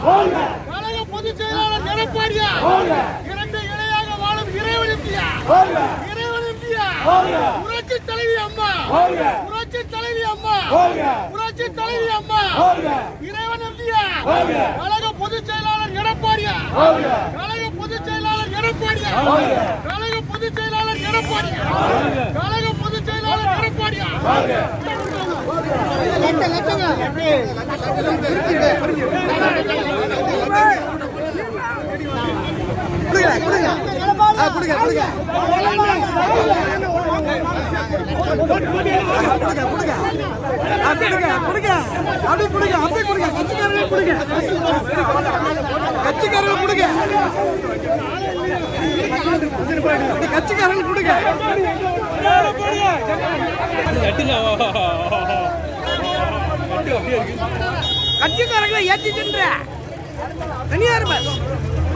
கழக பொதுச் செயலாளர் எடப்பாடியா, இரண்டு இணையாக வாழும் இறைவன் இந்தியா, புரட்சி தலைவி அம்மா, புரட்சி தலைவி அம்மா, புரட்சி தலைவி அம்மா, இறைவன் இந்தியா, கழக பொதுச் செயலாளர் எடப்பாடியா, கழக பொதுச் செயலாளர் எடப்பாடியா, கழக பொதுச் செயலாளர் எடப்பாடியா, கழக பொதுச் செயலாளர் எடப்பாடியா. கட்சிக்காரங்களை ஏற்றி சென்ற தனியார்